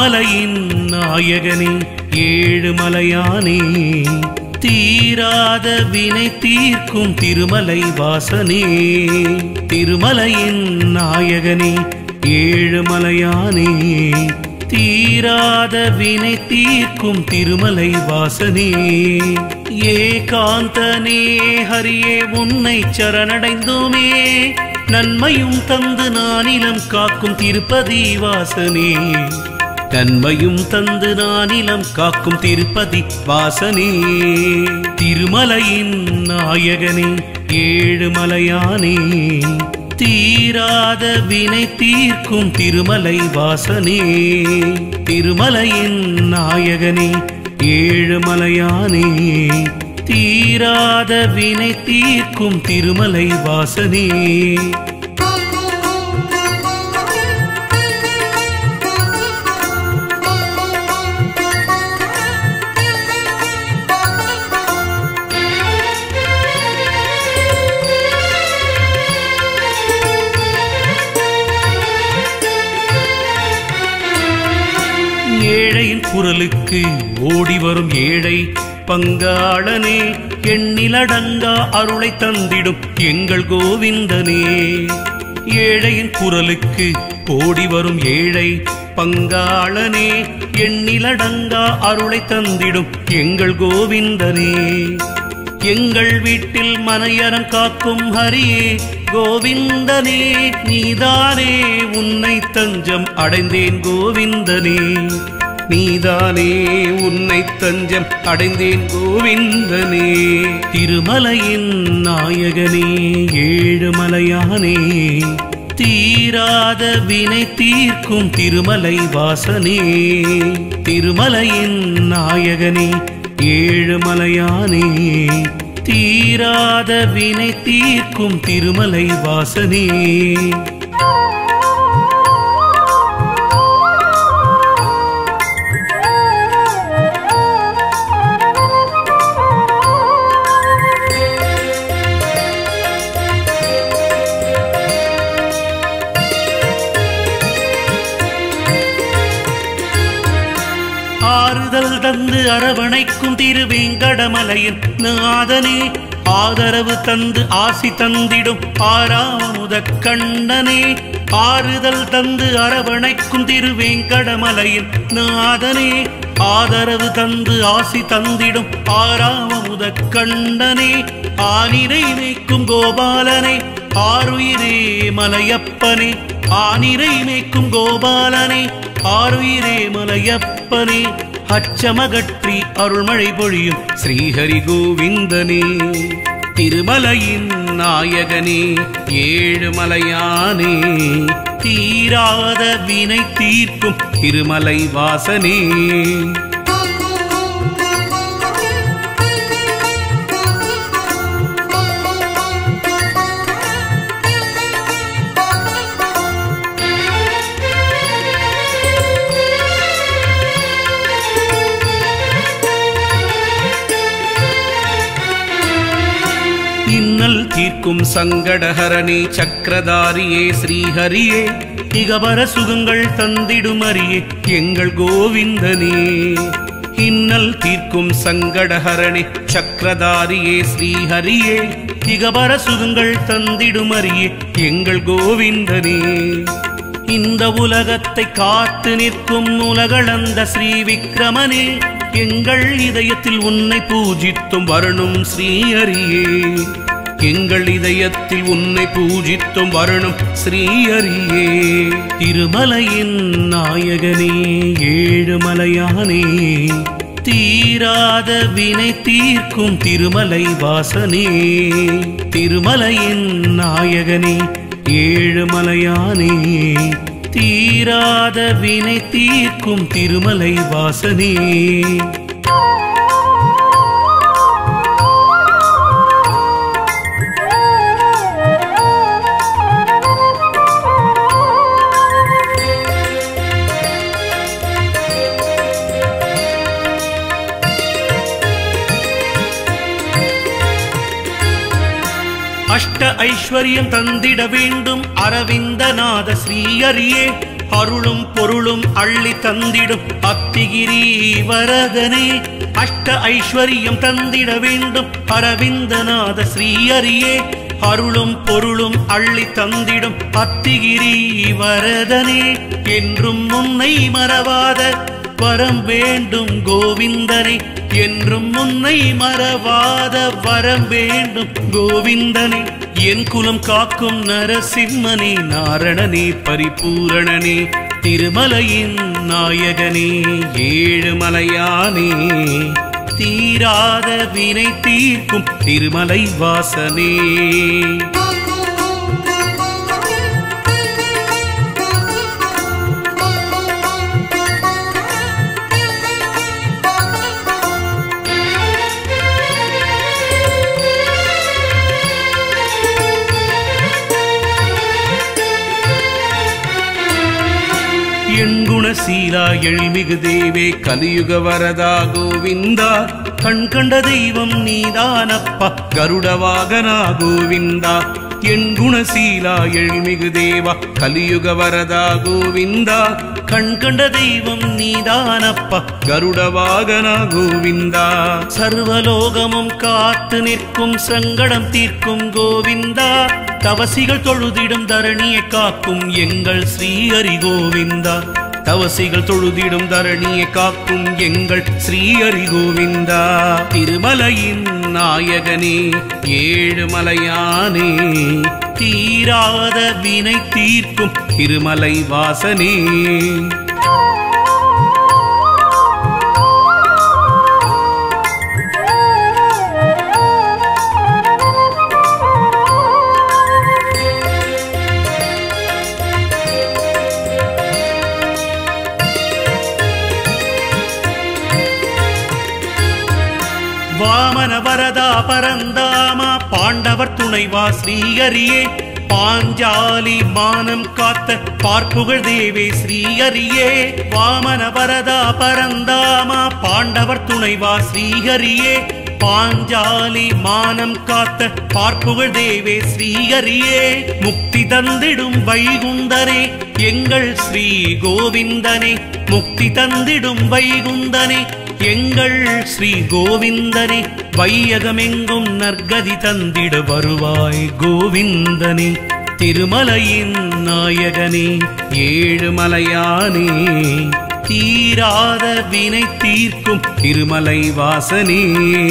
திருமலையின் நாயகனே ஏழுமலையானே தீராத வினை தீர்க்கும் திருமலை வாசனே திருமலையின் நாயகனே ஏழுமலையானே தீராத வினை தீர்க்கும் திருமலை வாசனே ஏகாந்தனே ஹரியே உன்னை சரணடைந்தோமே நன்மையும் தந்து நானிலம் காக்கும் திருப்பதி வாசனே நன்மையும் தந்து நானிலம் காக்கும் திருப்பதி வாசனே திருமலையின் நாயகனே ஏழுமலையானே தீராத வினை தீர்க்கும் திருமலை வாசனே திருமலையின் நாயகனே ஏழுமலையானே தீராத வினை தீர்க்கும் திருமலை வாசனே ஏழையின் குரலுக்கு ஓடி வரும் ஏழை பங்காளனே எண்ணிலடங்கா அருளை தந்திடும் எங்கள் கோவிந்தனே ஏழையின் குரலுக்கு ஓடி வரும் ஏழை பங்காளனே எண்ணிலடங்கா அருளை தந்திடும் எங்கள் கோவிந்தனே எங்கள் வீட்டில் மனையறம் காக்கும் ஹரியே கோவிந்தனே நீதானே உன்னை தஞ்சம் அடைந்தேன் கோவிந்தனே நீதானே உன்னை தஞ்சம் அடைந்தேன் கோவிந்தனே திருமலையின் நாயகனே ஏழுமலையானே தீராத வினை தீர்க்கும் திருமலை வாசனே திருமலையின் நாயகனே ஏழுமலையானே தீராத வினை தீர்க்கும் திருமலை வாசனே ஆறுதல் தந்து அரவணைக்கும் திருவேங்கடமலையின் நாதனே ஆதரவு தந்து ஆசி தந்திடும் ஆறாமுத கண்ணனே ஆறுதல் தந்து அரவணைக்கும் திருவேங்கடமலையின் நாதனே ஆதரவு தந்து ஆசி தந்திடும் ஆறாமுத கண்ணனே ஆனிரை மேய்க்கும் கோபாலனே ஆருயிரே மலையப்பனே ஆனிரை மேய்க்கும் கோபாலனே ஆருயிரே மலையப்பனே அச்சமகற்றி அருள்மழை பொழியும் ஸ்ரீஹரி கோவிந்தனே திருமலையின் நாயகனே ஏழுமலையானே தீராத வினை தீர்க்கும் திருமலை வாசனே இன்னல் தீர்க்கும் சங்கடஹரணே சக்கரதாரியே ஸ்ரீஹரியே இகபர சுகங்கள் தந்திடுமரியே எங்கள் கோவிந்தனே இன்னல் தீர்க்கும் சங்கடஹரணே சக்கரதாரியே ஸ்ரீஹரியே இகபர சுகங்கள் தந்திடுமரியே எங்கள் கோவிந்தனே இந்த உலகத்தை காத்து நிற்கும் உலகளந்த ஸ்ரீ விக்ரமனே எங்கள் இதயத்தில் உன்னை பூஜித்தும் வரணும் ஸ்ரீஹரியே எங்கள் இதயத்தில் உன்னை பூஜித்தும் வரணும் ஸ்ரீஹரியே திருமலையின் நாயகனே ஏழுமலையானே தீராத வினை தீர்க்கும் திருமலை வாசனே திருமலையின் நாயகனே ஏழுமலையானே தீராத வினை தீர்க்கும் திருமலை வாசனே அஷ்ட ஐஸ்வர்யம் தந்திட வேண்டும் அரவிந்தநாத ஸ்ரீஹரியே அருளும் பொருளும் அள்ளி தந்திடும் அத்திகிரி வரதனே அஷ்ட ஐஸ்வரியம் தந்திட வேண்டும் அரவிந்தநாத ஸ்ரீஹரியே அருளும் பொருளும் அள்ளி தந்திடும் அத்திகிரி வரதனே என்றும் உன்னை மறவாத வரம் வேண்டும் கோவிந்தனே என்றும் உன்னை மறவாத வரம் வேண்டும் கோவிந்தனே என் குலம் காக்கும் நரசிம்மனே நாரணனே பரிபூரணனே திருமலையின் நாயகனே ஏழுமலையானே தீராத வினை தீர்க்கும் திருமலை வாசனே எண்குணசீலா எழில்மிகு தேவே கலியுக வரதா கோவிந்தா கண் கண்ட தெய்வம் நீதானப்பா கருட வாகனா கோவிந்தா எண்குணசீலா எழில்மிகு தேவா கலியுக வரதா கோவிந்தா கண் கண்ட தெய்வம் நீதானப்பா கருட வாகனா கோவிந்தா சர்வலோகமும் காத்து நிற்கும் சங்கடம் தீர்க்கும் கோவிந்தா தவசிகள் தொழுதிடும் தரணியை காக்கும் எங்கள் ஸ்ரீஹரி கோவிந்தா தவசிகள் தொழுதிடும் தரணியை காக்கும் எங்கள் ஸ்ரீஹரி கோவிந்தா திருமலையின் நாயகனே ஏழுமலையானே தீராத வினை தீர்க்கும் திருமலை வாசனே வாமன வரதா பரந்தாமா பாண்டவர் துணைவா ஸ்ரீஹரியே பாஞ்சாலி மானம் காத்த பார்ப்புகழ் தேவே ஸ்ரீஹரியே வாமன வரதா பரந்தாமா பாண்டவர் துணைவா ஸ்ரீஹரியே பாஞ்சாலி மானம் காத்த பார்ப்புகழ் தேவே ஸ்ரீஹரியே முக்தி தந்திடும் வைகுந்தனே எங்கள் ஸ்ரீ கோவிந்தனே முக்தி தந்திடும் வைகுந்தனே எங்கள் ஸ்ரீ கோவிந்தனே வையகமெங்கும் நற்கதி தந்திட வருவாய் கோவிந்தனே திருமலையின் நாயகனே ஏழுமலையானே தீராத வினை தீர்க்கும் திருமலை வாசனே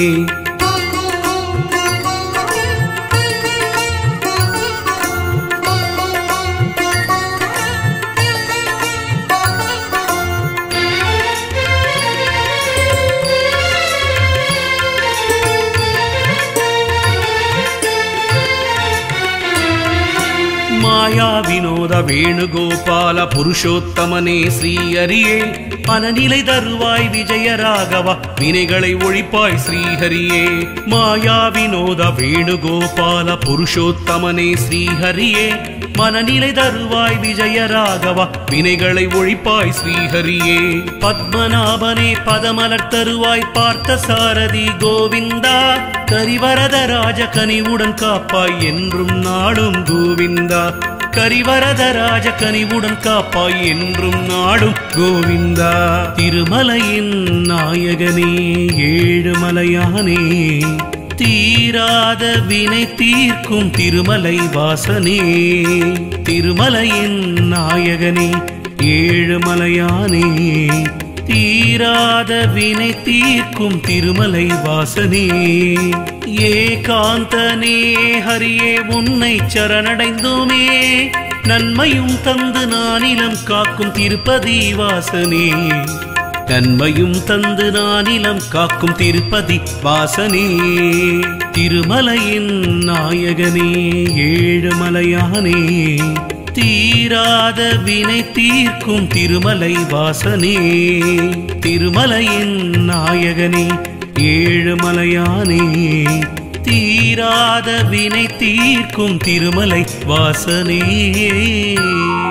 மாயா வினோத வேணுகோபால புருஷோத்தமனே ஸ்ரீஹரியே மனநிலை தருவாய் விஜயராகவா வினைகளை ஒழிப்பாய் ஸ்ரீஹரியே மாயா வினோத வேணுகோபால புருஷோத்தமனே ஸ்ரீஹரியே மனநிலை தருவாய் விஜயராகவா வினைகளை ஒழிப்பாய் ஸ்ரீஹரியே பத்மநாபனே பதமலர் தருவாய் பார்த்த சாரதி கோவிந்தா கரிவரத ராஜ கனிவுடன் காப்பாய் என்றும் நாடும் கோவிந்தா கரிவரத ராஜ கனிவுடன் காப்பாய் என்றும் நாடும் கோவிந்தா திருமலையின் நாயகனே ஏழுமலையானே தீராத வினை தீர்க்கும் திருமலை வாசனே திருமலையின் நாயகனே ஏழுமலையானே தீராத வினை தீர்க்கும் திருமலை வாசனே ஏகாந்தனே ஹரியே உன்னை சரணடைந்தோமே நன்மையும் தந்து நானிலம் காக்கும் திருப்பதி வாசனே நன்மையும் தந்து நானிலம் காக்கும் திருப்பதி வாசனே திருமலையின் நாயகனே ஏழுமலையானே தீராத வினை தீர்க்கும் திருமலை வாசனே திருமலையின் நாயகனே ஏழுமலையானே தீராத வினை தீர்க்கும் திருமலை வாசனே